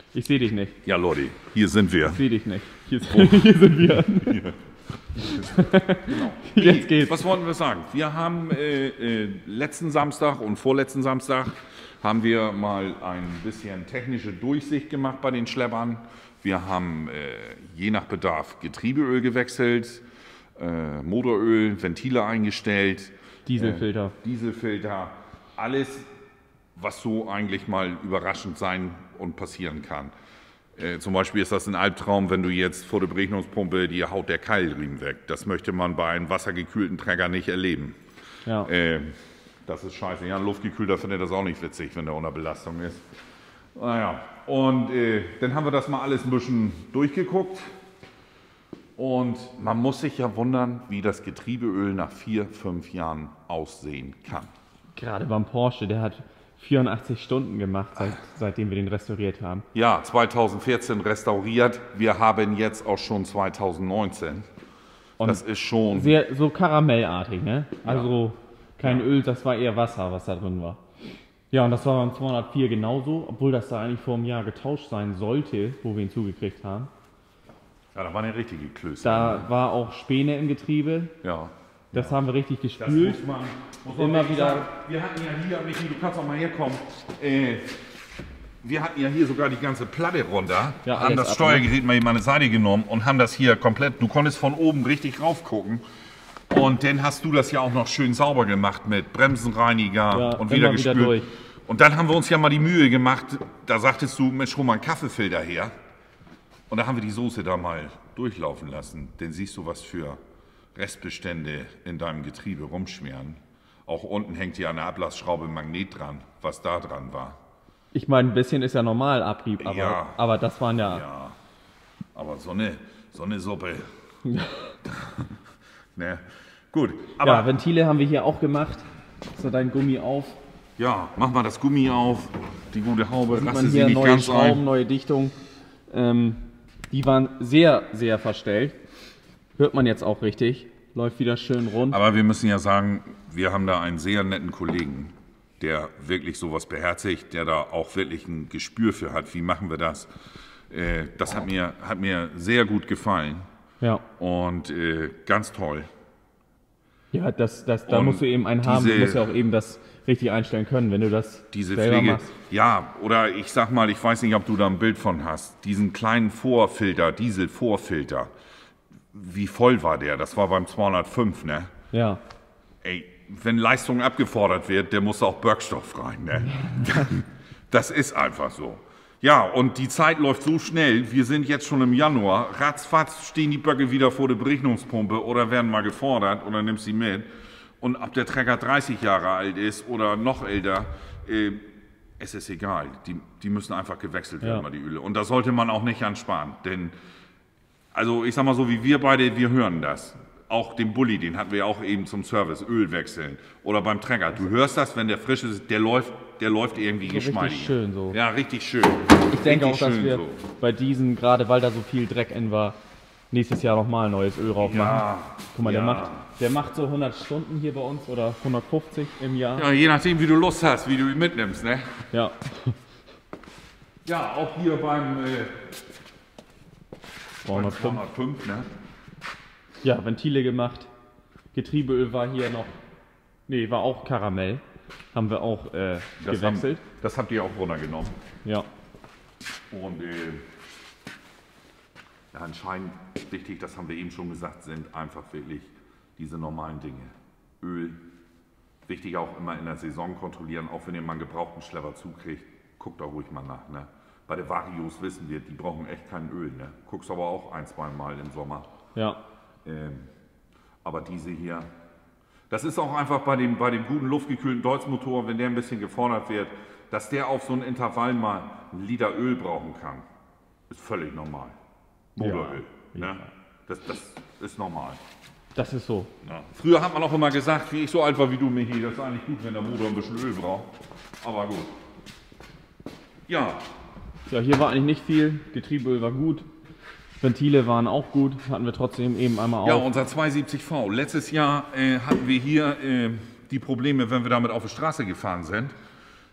Ich sehe dich nicht. Ja, Leute, hier sind wir. Ich sehe dich nicht. Hier sind wir. Genau. Jetzt geht's. Was wollten wir sagen? Wir haben letzten Samstag und vorletzten Samstag haben wir mal ein bisschen technische Durchsicht gemacht bei den Schleppern. Wir haben je nach Bedarf Getriebeöl gewechselt, Motoröl, Ventile eingestellt, Dieselfilter. Dieselfilter, alles, was so eigentlich mal überraschend sein und passieren kann. Zum Beispiel ist das ein Albtraum, wenn du jetzt vor der Berechnungspumpe, dir haut der Keilriemen weg. Das möchte man bei einem wassergekühlten Trecker nicht erleben. Ja. Das ist scheiße. Ja, ein luftgekühlter findet das auch nicht witzig, wenn der unter Belastung ist. Naja, und dann haben wir das mal alles ein bisschen durchgeguckt. Und man muss sich ja wundern, wie das Getriebeöl nach 4, 5 Jahren aussehen kann. Gerade beim Porsche, der hat 84 Stunden gemacht, seitdem wir den restauriert haben. Ja, 2014 restauriert. Wir haben jetzt auch schon 2019. Und das ist schon... Sehr, so karamellartig, ne? Also kein Öl, das war eher Wasser, was da drin war. Ja, und das war beim 204 genauso, obwohl das da eigentlich vor einem Jahr getauscht sein sollte, wo wir ihn zugekriegt haben. Ja, da war eine richtige Klöße. Da war auch Späne im Getriebe. Ja. Das haben wir richtig gespült. Das muss man immer wieder. Sagen. Wir hatten ja hier, Michi, du kannst auch mal herkommen. Wir hatten ja hier sogar die ganze Platte runter, Ja, haben das Steuergerät mal eben an die Seite genommen und haben das hier komplett, du konntest von oben richtig rauf gucken. Und dann hast du das ja auch noch schön sauber gemacht mit Bremsenreiniger und wieder gespült. durch. Und dann haben wir uns ja mal die Mühe gemacht, da sagtest du, Mensch, hol mal einen Kaffeefilter her. Und da haben wir die Soße da mal durchlaufen lassen. Dann siehst du, was für Restbestände in deinem Getriebe rumschwirren. Auch unten hängt hier an der Ablassschraube ein Magnet dran, was da dran war. Ich meine, ein bisschen ist ja normal Abrieb, Ja. aber das waren ja... Ja, aber so eine Suppe. Ne? Gut, aber Ja, Ventile haben wir hier auch gemacht. So dein Gummi auf. ja, mach mal das Gummi auf, die gute Haube, Sieht raste man sie hier nicht neue ganz Schrauben, ein. neue Dichtung. Die waren sehr, sehr verstellt. Hört man jetzt auch richtig. Läuft wieder schön rund. Aber wir müssen ja sagen, wir haben da einen sehr netten Kollegen, der wirklich sowas beherzigt, der da auch wirklich ein Gespür für hat. Wie machen wir das? Das hat mir sehr gut gefallen Ja, und ganz toll. ja da Und musst du eben einen haben. Du diese- musst ja auch eben das richtig einstellen können, wenn du das Diese selber Pflege, machst. ja, oder ich sag mal, ich weiß nicht, ob du da ein Bild von hast, diesen kleinen Vorfilter, Dieselvorfilter, wie voll war der? Das war beim 205, ne? Ja, Ey, wenn Leistung abgefordert wird, der muss auch Werkstoff rein, ne? Das ist einfach so. Ja, und die Zeit läuft so schnell, wir sind jetzt schon im Januar, ratzfatz stehen die Böcke wieder vor der Berechnungspumpe oder werden mal gefordert oder nimmst sie mit. Und ob der Trecker 30 Jahre alt ist oder noch älter, es ist egal. Die müssen einfach gewechselt werden, mal die Öle. Und da sollte man auch nicht ansparen. Denn, also ich sag mal so wie wir beide, wir hören das. Auch den Bulli, den hatten wir auch eben zum Service, Öl wechseln. Oder beim Trecker. Du hörst das, wenn der frisch ist, der läuft irgendwie geschmeidig. richtig schön so. Ja, richtig schön. Ich denke auch, Richtig dass schön wir so. bei diesen, gerade weil da so viel Dreck in war, nächstes Jahr nochmal neues Öl drauf machen. Ja, Guck mal, ja. der macht so 100 Stunden hier bei uns oder 150 im Jahr. Ja, je nachdem, wie du Lust hast, wie du ihn mitnimmst, ne? Ja. Ja, auch hier beim 205. 205, ne? Ja, Ventile gemacht. Getriebeöl war hier noch, nee, war auch Karamell. Haben wir auch gewechselt. Das habt ihr auch runtergenommen. Ja. Und ja, entscheidend wichtig, das haben wir eben schon gesagt, sind einfach wirklich diese normalen Dinge. Öl, wichtig auch immer in der Saison kontrollieren, auch wenn ihr mal einen gebrauchten Schlepper zukriegt, guckt da ruhig mal nach. Ne? Bei der Varios wissen wir, die brauchen echt kein Öl. Ne? Guckst aber auch 1-2 Mal im Sommer. Ja. Aber diese hier, das ist auch einfach bei dem guten luftgekühlten Deutz-Motor, wenn der ein bisschen gefordert wird, dass der auf so ein Intervall mal einen Liter Öl brauchen kann, ist völlig normal. Motoröl. Ja. Ne? Das ist normal. Das ist so. Ja. Früher hat man auch immer gesagt, wie ich so alt war wie du, Michi, das ist eigentlich gut, wenn der Motor ein bisschen Öl braucht. Aber gut. Ja, Ja, hier war eigentlich nicht viel. Getriebeöl war gut. Ventile waren auch gut. Hatten wir trotzdem eben einmal ja, auf. unser 270V. Letztes Jahr hatten wir hier die Probleme, wenn wir damit auf die Straße gefahren sind.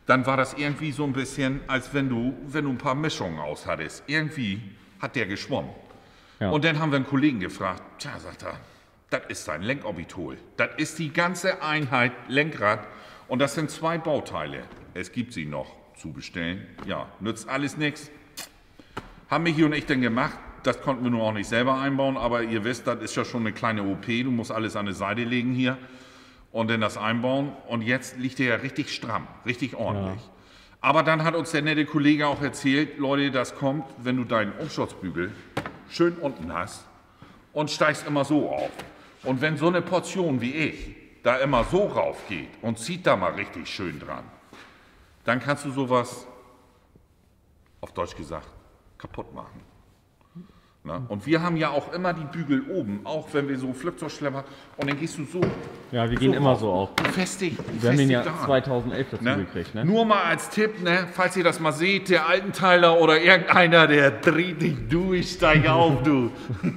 dann war das irgendwie so ein bisschen, als wenn du ein paar Mischungen aus hattest. Irgendwie hat der geschwommen. Ja. Und dann haben wir einen Kollegen gefragt, tja, sagt er, das ist sein Lenkobitol. Das ist die ganze Einheit Lenkrad und das sind 2 Bauteile. Es gibt sie noch zu bestellen. Ja, nützt alles nichts. Haben Michi und ich dann gemacht. Das konnten wir nur auch nicht selber einbauen, aber ihr wisst, das ist ja schon eine kleine OP. Du musst alles an die Seite legen hier und dann das einbauen. Und jetzt liegt der ja richtig stramm, richtig ordentlich. Ja. Aber dann hat uns der nette Kollege auch erzählt, Leute, das kommt, wenn du deinen Umsturzbügel schön unten hast und steigst immer so auf. Und wenn so eine Portion wie ich da immer so rauf geht und zieht da mal richtig schön dran, dann kannst du sowas, auf Deutsch gesagt, kaputt machen. Na? Und wir haben ja auch immer die Bügel oben, auch wenn wir so Flugzeugschlepper, und dann gehst du so. Ja, wir gehen so immer auf. So auf. Wir haben den ja 2011 dazu gekriegt. Ne? Nur mal als Tipp, ne, falls ihr das mal seht, der Altenteiler oder irgendeiner, der dreht dich durch, steig auf, du.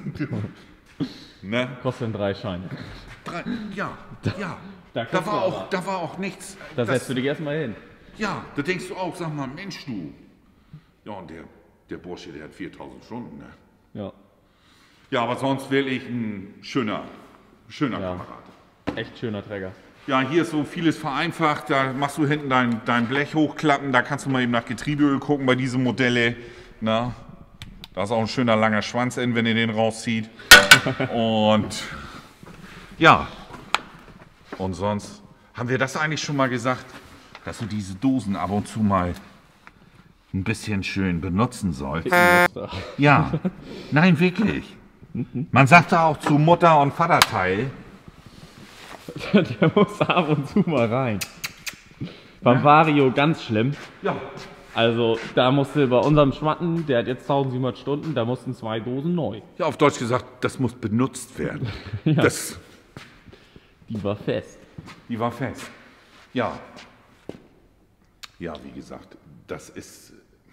Ne? Kostet 3 Scheine. Ja. Da war auch nichts. Da setzt du dich erstmal hin. Ja, da denkst du auch, sag mal, Mensch, du. Ja, und der Bursche, der hat 4000 Stunden, ne? Ja. Ja, aber sonst wirklich ein schöner Kamerad. Echt schöner Träger. Ja, hier ist so vieles vereinfacht. Da machst du hinten dein Blech hochklappen. Da kannst du mal eben nach Getriebeöl gucken bei diesen Modelle. Na, da ist auch ein schöner langer Schwanz in, wenn ihr den rauszieht. Und ja, und sonst haben wir das eigentlich schon mal gesagt, dass du diese Dosen ab und zu mal ein bisschen schön benutzen sollst. Ja, nein, wirklich. Man sagt da auch zu Mutter- und Vaterteil. Der muss ab und zu mal rein. Beim Vario ganz schlimm. Ja. Also da musste bei unserem Schwatten, der hat jetzt 1700 Stunden, da mussten 2 Dosen neu. Ja, auf Deutsch gesagt, das muss benutzt werden. Ja. Die war fest. Die war fest. Ja. Ja, wie gesagt, das ist...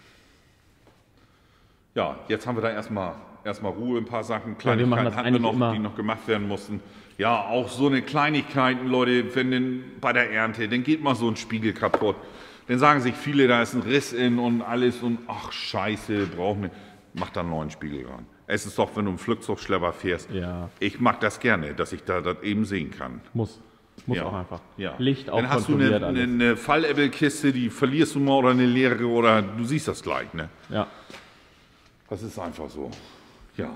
Ja, jetzt haben wir da erstmal Ruhe, ein paar Sachen, Kleinigkeiten hatten wir noch, die noch gemacht werden mussten. Ja, auch so eine Kleinigkeiten, Leute, wenn denn bei der Ernte, dann geht mal so ein Spiegel kaputt. Dann sagen sich viele, da ist ein Riss in und alles und ach scheiße, brauchen wir. Mach da einen neuen Spiegel ran. Es ist doch, wenn du einen Flugzeugschlepper fährst, ja. Ich mag das gerne, dass ich da das eben sehen kann. Muss auch einfach. Ja. Licht auch dann hast du eine Falläppelkiste, die verlierst du mal oder eine leere oder du siehst das gleich, ne? Ja. Das ist einfach so. Ja.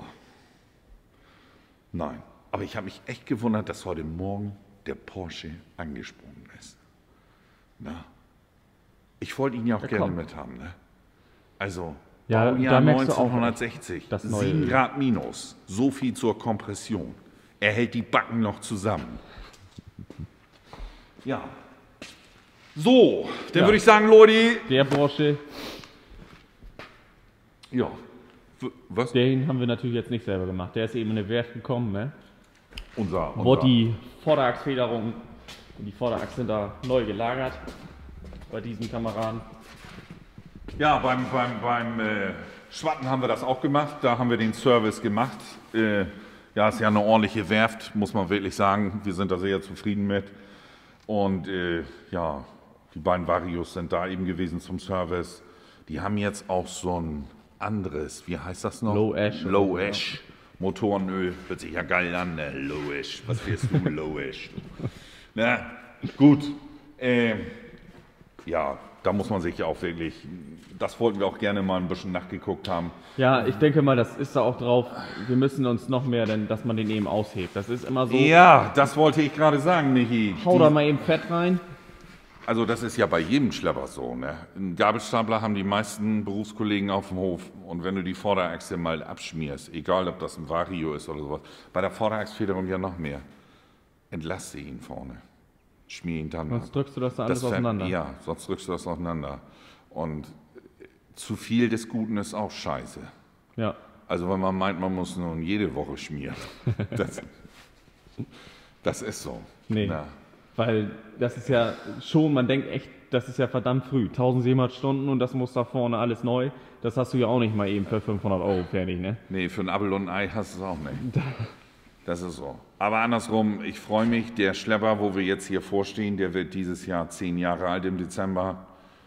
Nein. Aber ich habe mich echt gewundert, dass heute Morgen der Porsche angesprungen ist. Na? Ich wollte ihn ja auch gerne mit haben, ne? Also, ja, Baujahr 1960, 7 Grad minus. So viel zur Kompression. Er hält die Backen noch zusammen. Ja. So, dann würde ich sagen, Leute. Der Porsche. Ja. Was? Den haben wir natürlich jetzt nicht selber gemacht. Der ist eben in eine Werft gekommen, ne? Wurde die Vorderachsfederung und die Vorderachse sind da neu gelagert bei diesen Kameraden. Ja, beim Schwatten haben wir das auch gemacht. Da haben wir den Service gemacht. Ja, ist ja eine ordentliche Werft, muss man wirklich sagen. Wir sind da sehr zufrieden mit. Und ja, die beiden Varios sind da eben gewesen zum Service. Die haben jetzt auch so ein anderes, wie heißt das noch? Low Ash. Low Ash. Motorenöl, hört sich ja geil an, ne? Low Ash. Was fährst du, Low Ash? Na, gut. Ja, da muss man sich ja auch wirklich, das wollten wir auch gerne mal ein bisschen nachgeguckt haben. Ja, ich denke mal, das ist da auch drauf, wir müssen uns noch mehr, dass man den eben aushebt. Das ist immer so. Ja, das wollte ich gerade sagen, Michi. Hau da mal eben Fett rein. Also das ist ja bei jedem Schlepper so, ne? Einen Gabelstapler haben die meisten Berufskollegen auf dem Hof und wenn du die Vorderachse mal abschmierst, egal ob das ein Vario ist oder sowas, bei der Vorderachsfederung ja noch mehr, entlaste ihn vorne, schmier ihn dann sonst drückst du das da alles auseinander. Ja, sonst drückst du das auseinander und zu viel des Guten ist auch scheiße. Ja. Also wenn man meint, man muss nun jede Woche schmieren, das ist so. Nee. Na. Weil das ist ja schon, man denkt echt, das ist ja verdammt früh. 1700 Stunden und das muss da vorne alles neu. Das hast du ja auch nicht mal eben für 500 € fertig, ne? Nee, für ein Apfel und ein Ei hast du es auch nicht. Das ist so. Aber andersrum, ich freue mich, der Schlepper, wo wir jetzt hier vorstehen, der wird dieses Jahr 10 Jahre alt im Dezember.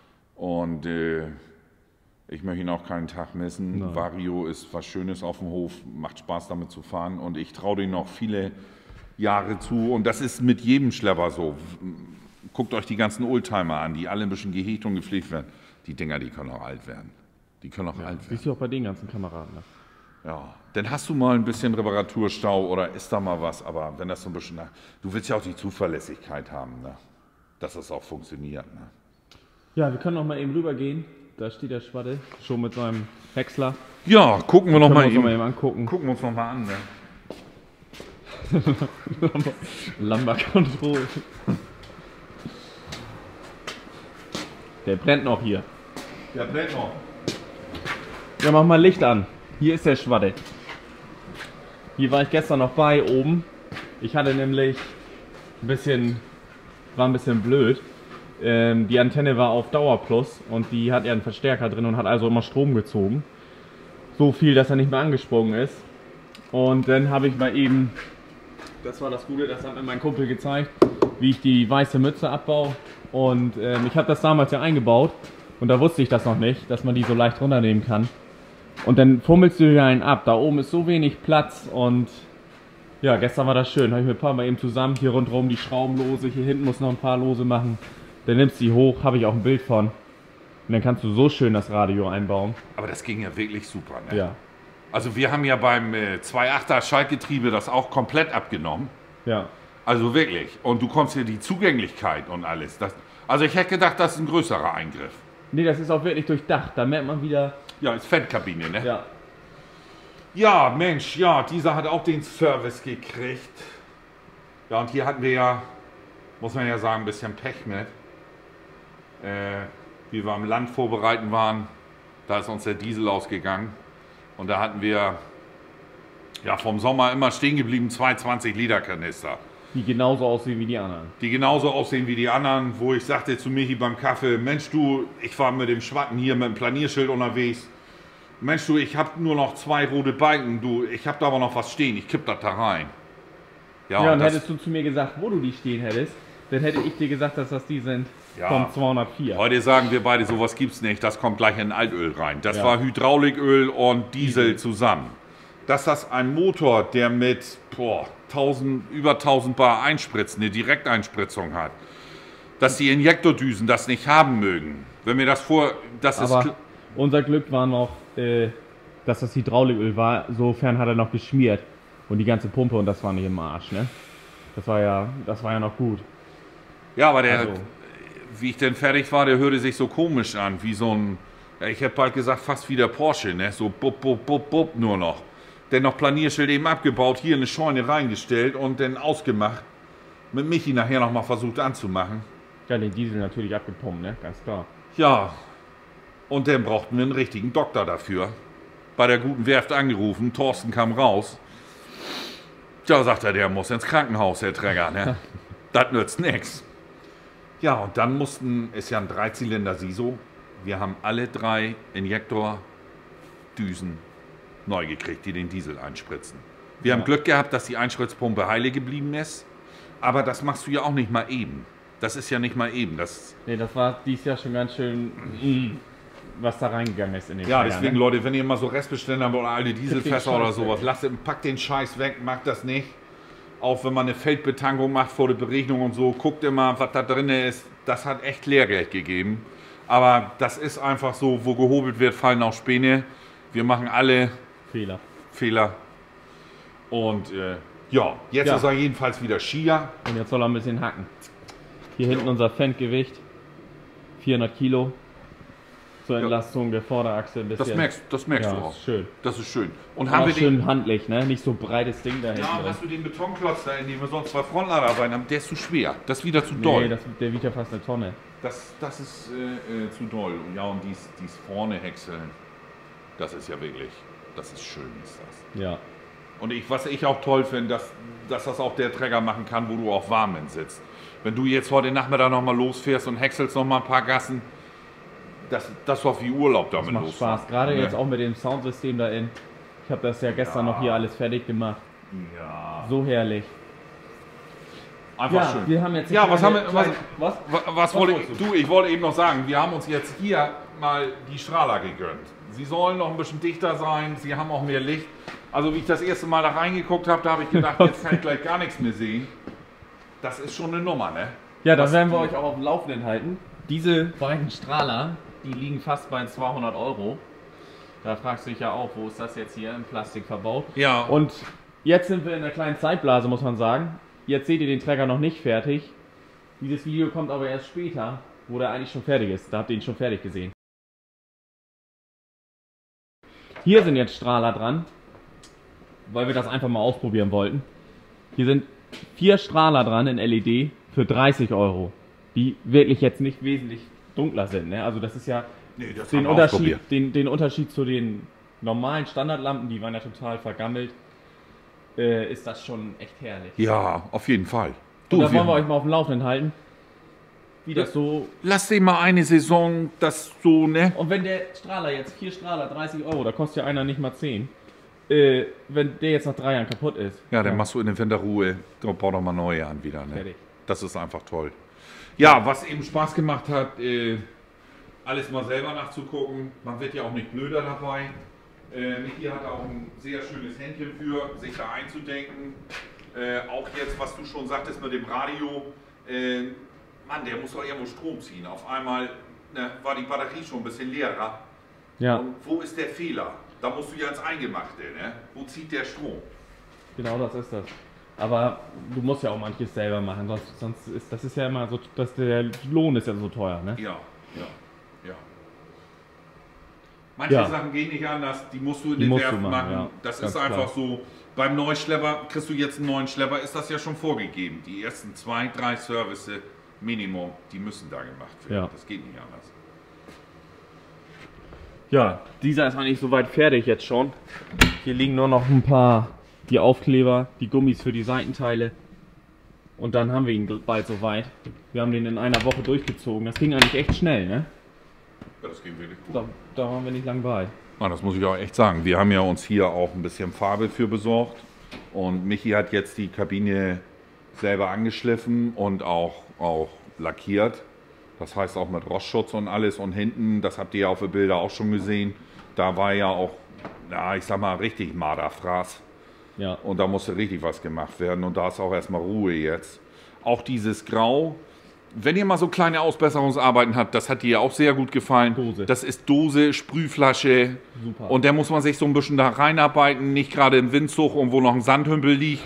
Und ich möchte ihn auch keinen Tag missen. Nein. Vario ist was Schönes auf dem Hof, macht Spaß damit zu fahren. Und ich traue dem noch viele Jahre zu. Und das ist mit jedem Schlepper so. Guckt euch die ganzen Oldtimer an, die alle ein bisschen gehegt und gepflegt werden. Die Dinger, die können auch alt werden. Die können auch alt werden. Siehst du auch bei den ganzen Kameraden. Ne? Ja, dann hast du mal ein bisschen Reparaturstau oder ist da mal was, aber wenn das so ein bisschen du willst ja auch die Zuverlässigkeit haben, ne? Dass das auch funktioniert. Ne? Ja, wir können noch mal eben rübergehen. Da steht der Schwatte schon mit seinem Häcksler. Ja, gucken wir noch mal Können wir uns eben. noch mal eben angucken. Gucken wir uns noch mal an. Ne? Lamba Control. Der brennt noch hier. Der brennt noch. Ja, mach mal Licht an. Hier ist der Schwatte. Hier war ich gestern noch bei oben. Ich hatte nämlich war ein bisschen blöd. Die Antenne war auf Dauerplus und die hat ja einen Verstärker drin und hat also immer Strom gezogen. So viel, dass er nicht mehr angesprungen ist. Und dann habe ich mal eben, das war das Gute, das hat mir mein Kumpel gezeigt, wie ich die weiße Mütze abbaue. Und ich habe das damals ja eingebaut und da wusste ich das noch nicht, dass man die so leicht runternehmen kann. Und dann fummelst du hier einen ab. Da oben ist so wenig Platz und ja, gestern war das schön. Habe ich mir ein paar Mal eben zusammen hier rundherum die Schrauben lose. Hier hinten muss noch ein paar lose machen. Dann nimmst du die hoch, habe ich auch ein Bild von. Und dann kannst du so schön das Radio einbauen. Aber das ging ja wirklich super, ne? Ja. Also wir haben ja beim 2.8er Schaltgetriebe das auch komplett abgenommen. Ja. Also wirklich. Und du kommst hier die Zugänglichkeit und alles. Also ich hätte gedacht, das ist ein größerer Eingriff. Nee, das ist auch wirklich durchdacht. Da merkt man wieder. Ja, ist Fettkabine, ne? Ja. Ja, Mensch, ja, dieser hat auch den Service gekriegt. Ja, und hier hatten wir ja, muss man ja sagen, ein bisschen Pech mit. Wie wir am Land vorbereiten waren, da ist uns der Diesel ausgegangen. Und da hatten wir ja vom Sommer immer stehen geblieben 220 Liter Kanister. Die genauso aussehen wie die anderen. Die genauso aussehen wie die anderen, wo ich sagte zu Michi beim Kaffee, Mensch du, ich war mit dem Schwatten hier mit dem Planierschild unterwegs. Mensch du, ich habe nur noch 2 rote Balken, du, ich habe da aber noch was stehen, ich kipp das da rein. Ja, und hättest du zu mir gesagt, wo du die stehen hättest, dann hätte ich dir gesagt, dass das die sind vom 204. Heute sagen wir beide, sowas gibt's nicht, das kommt gleich in Altöl rein. Das Ja. war Hydrauliköl und Diesel zusammen. Dass das ein Motor, der mit über 1000 Bar Einspritzen, eine Direkteinspritzung hat, dass die Injektordüsen das nicht haben mögen. Wenn mir das Aber unser Glück war noch, dass das Hydrauliköl war. Sofern hat er noch geschmiert und die ganze Pumpe und das war nicht im Arsch, ne? Das war ja noch gut. Ja, aber wie ich denn fertig war, der hörte sich so komisch an, wie so ein, ja, ich hätte bald gesagt, fast wie der Porsche, ne? So bup, bup, bup, bup nur noch. Dennoch Planierschild eben abgebaut, hier in eine Scheune reingestellt und dann ausgemacht. Mit Michi nachher nochmal versucht anzumachen. Ja, den Diesel natürlich abgepumpt, ne? Ganz klar. Ja, und dann brauchten wir einen richtigen Doktor dafür. Bei der guten Werft angerufen, Thorsten kam raus. Ja, sagt er, der muss ins Krankenhaus, der Träger, ne? Das nützt nix. Ja, und dann ist ja ein 3-Zylinder Siso. Wir haben alle 3 Injektordüsen neu gekriegt, die den Diesel einspritzen. Wir haben Glück gehabt, dass die Einspritzpumpe heile geblieben ist. Aber das machst du ja auch nicht mal eben. Das ist ja nicht mal eben. Nee, das war dieses Jahr schon ganz schön, was da reingegangen ist in den Ja, Träger, deswegen, ne? Leute, wenn ihr mal so Restbestände habt oder alte Dieselfässer Scheiß oder weg. sowas, packt den Scheiß weg, macht das nicht. Auch wenn man eine Feldbetankung macht vor der Beregnung und so, guckt immer, was da drin ist. Das hat echt Lehrgeld gegeben. Aber das ist einfach so, wo gehobelt wird, fallen auch Späne. Wir machen alle Fehler. Und ja, jetzt ist er jedenfalls wieder Skier. Und jetzt soll er ein bisschen hacken. Hier hinten unser Fendgewicht, 400 Kilo. Zur Entlastung der Vorderachse ein bisschen. Das merkst ja, du auch. Ist schön. Das ist schön. Und Und haben auch wir schön handlich, ne? Nicht so breites Ding da hinten. Ja, drin. hast du den Betonklotz da, in dem wir sonst 2 Frontlader arbeiten haben, der ist zu schwer. Das ist wieder zu doll. Nee, der wiegt ja fast eine Tonne. Das ist zu doll. Und ja, und dies vorne häckseln, das ist ja wirklich, das ist schön, ist das. Ja. Und was ich auch toll finde, dass das auch der Träger machen kann, wo du auch warm sitzt. Wenn du jetzt heute Nachmittag nochmal losfährst und häckselst nochmal ein paar Gassen, das war wie Urlaub damit Das macht los. Spaß. Gerade Ja. jetzt auch mit dem Soundsystem da in. Ich habe das ja gestern noch hier alles fertig gemacht. Ja. So herrlich. Einfach Ja, schön. wir haben jetzt Ja, was haben wir, was wollte wolltest du? Ich wollte eben noch sagen, wir haben uns jetzt hier mal die Strahler gegönnt. Sie sollen noch ein bisschen dichter sein, sie haben auch mehr Licht. Also wie ich das erste Mal da reingeguckt habe, da habe ich gedacht, jetzt kann ich gleich gar nichts mehr sehen. Das ist schon eine Nummer, ne? Ja, das werden wir euch auch auf dem Laufenden halten. Diese beiden Strahler, die liegen fast bei 200 Euro. Da fragst du dich ja auch, wo ist das jetzt hier in Plastik verbaut? Ja. Und jetzt sind wir in der kleinen Zeitblase, muss man sagen. Jetzt seht ihr den Träger noch nicht fertig. Dieses Video kommt aber erst später, wo der eigentlich schon fertig ist. Da habt ihr ihn schon fertig gesehen. Hier sind jetzt Strahler dran, weil wir das einfach mal ausprobieren wollten. Hier sind 4 Strahler dran in LED für 30 Euro, die wirklich jetzt nicht wesentlich dunkler sind. Ne? Also das ist ja Nee, das den haben wir Unterschied, ausprobiert. den Unterschied zu den normalen Standardlampen, die waren ja total vergammelt, ist das schon echt herrlich. Ja, auf jeden Fall. Und da wollen wir euch mal auf dem Laufenden halten, wie das so... Lass dir mal eine Saison das so, ne? Und wenn der Strahler jetzt, 4 Strahler, 30 Euro, da kostet ja einer nicht mal 10. Wenn der jetzt nach 3 Jahren kaputt ist. Ja, dann machst du in der Winterruhe, bau doch mal neue an wieder, ne? Fertig. Das ist einfach toll. Ja, was eben Spaß gemacht hat, alles mal selber nachzugucken. Man wird ja auch nicht blöder dabei. Niki hat auch ein sehr schönes Händchen für, sich da einzudenken. Auch jetzt, was du schon sagtest mit dem Radio. Mann, der muss doch irgendwo Strom ziehen. Auf einmal war die Batterie schon ein bisschen leerer. Ja, Und wo ist der Fehler? Da musst du ja ins Eingemachte, ne? Wo zieht der Strom? genau das ist das. Aber du musst ja auch manches selber machen, sonst ist das ist ja immer so, dass der Lohn ist ja so teuer, ne? Ja. Manche Ja. Sachen gehen nicht anders, die musst du in Die den musst Werfen du machen. machen, ja. Das Ganz ist einfach klar. so. Beim Neuschlepper, kriegst du jetzt einen neuen Schlepper, ist das ja schon vorgegeben. Die ersten 2, 3 Services Minimum, die müssen da gemacht werden. Ja. Das geht nicht anders. Ja, dieser ist eigentlich soweit fertig jetzt schon. Hier liegen nur noch ein paar, die Aufkleber, die Gummis für die Seitenteile. Und dann haben wir ihn bald soweit. Wir haben den in einer Woche durchgezogen. Das ging eigentlich echt schnell, ne? Ja, das geht wirklich gut. Da waren wir nicht lang bei. Ah, das muss ich auch echt sagen. Wir haben ja uns hier auch ein bisschen Farbe für besorgt. Und Michi hat jetzt die Kabine selber angeschliffen und auch lackiert. Das heißt auch mit Rostschutz und alles. Und hinten, das habt ihr ja auf den Bildern auch schon gesehen, da war ja auch, ja, ich sag mal, richtig Marderfraß. Ja. Und da musste richtig was gemacht werden. Und da ist auch erstmal Ruhe jetzt. Auch dieses Grau. Wenn ihr mal so kleine Ausbesserungsarbeiten habt, das hat dir ja auch sehr gut gefallen. Dose. Das ist Dose, Sprühflasche. Super. Und da muss man sich so ein bisschen da reinarbeiten. Nicht gerade im Windzug, wo noch ein Sandhümpel liegt.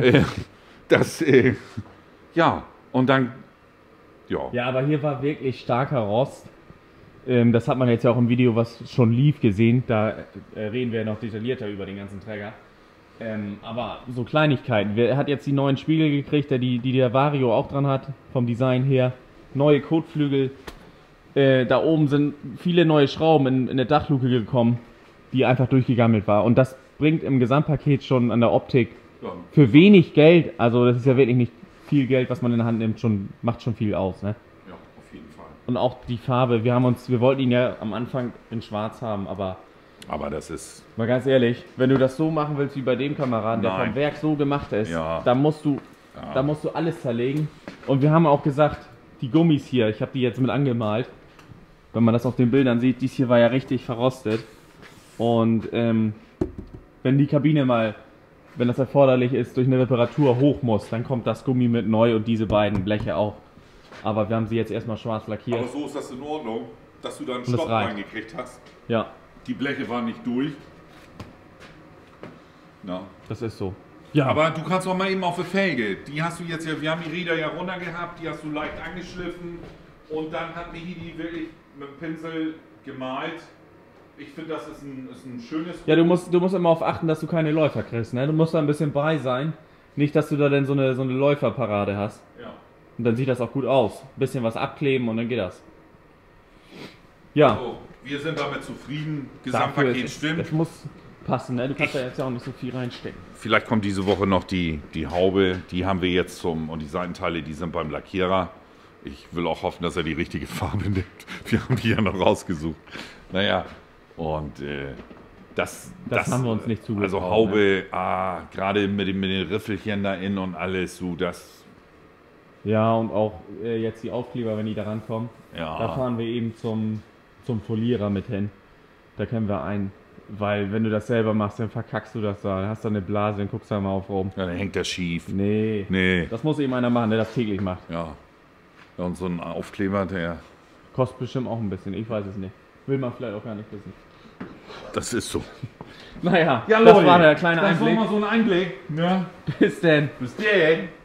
Ja, und dann, ja. Ja, aber hier war wirklich starker Rost. Das hat man jetzt ja auch im Video, was schon lief, gesehen. Da reden wir ja noch detaillierter über den ganzen Träger. Aber so Kleinigkeiten. Er hat jetzt die neuen Spiegel gekriegt, die der Vario auch dran hat, vom Design her. Neue Kotflügel. Da oben sind viele neue Schrauben in der Dachluke gekommen, die einfach durchgegammelt war. Und das bringt im Gesamtpaket schon an der Optik für wenig Geld, also das ist ja wirklich nicht viel Geld, was man in der Hand nimmt, macht schon viel aus. Ne? Ja, auf jeden Fall. Und auch die Farbe, wir wollten ihn ja am Anfang in schwarz haben, aber Aber das ist, mal ganz ehrlich, wenn du das so machen willst wie bei dem Kameraden, der Nein. vom Werk so gemacht ist, Ja. da musst du alles zerlegen. Und wir haben auch gesagt, die Gummis hier, ich habe die jetzt mit angemalt, wenn man das auf den Bildern sieht, dies hier war ja richtig verrostet. Und wenn die Kabine mal, wenn das erforderlich ist, durch eine Reparatur hoch muss, dann kommt das Gummi mit neu und diese beiden Bleche auch. Aber wir haben sie jetzt erstmal schwarz lackiert. aber so ist das in Ordnung, dass du da einen Und das Stopp reicht. reingekriegt hast. Ja, Die Bleche waren nicht durch. Na. das ist so. Ja, Aber du kannst auch mal eben auf die Felge. Die hast du jetzt ja, wir haben die Räder ja runter gehabt, die hast du leicht angeschliffen und dann hat Michi die wirklich mit dem Pinsel gemalt. Ich finde, das ist ein schönes. ja, du musst immer auf achten, dass du keine Läufer kriegst, ne? Du musst da ein bisschen bei sein. Nicht, dass du da denn so eine Läuferparade hast. Ja. Und dann sieht das auch gut aus. Ein bisschen was abkleben und dann geht das. Ja, So, wir sind damit zufrieden. dafür Gesamtpaket ist stimmt. das muss passen, ne? Du kannst da jetzt ja auch nicht so viel reinstecken. Vielleicht kommt diese Woche noch die Haube. Die haben wir jetzt und die Seitenteile, die sind beim Lackierer. Ich will auch hoffen, dass er die richtige Farbe nimmt. Wir haben die ja noch rausgesucht. Naja, und das haben wir uns nicht zugetraut. Also Haube, gerade mit den Riffelchen da innen und alles, so das. Ja, und auch jetzt die Aufkleber, wenn die da rankommen. Ja. Da fahren wir eben zum Folierer mit hin. Da können wir ein. Weil wenn du das selber machst, dann verkackst du das da. Dann hast du eine Blase, dann guckst du da mal auf rum. Ja, dann hängt der schief. Nee. Nee. Das muss eben einer machen, der das täglich macht. Ja. Ja, und so ein Aufkleber, der... Kostet bestimmt auch ein bisschen, ich weiß es nicht. Will man vielleicht auch gar nicht wissen. Das ist so. Naja, Ja, das Leute, war der kleine das Einblick. war mal so ein Einblick. Ja. Bis denn. Bis denn.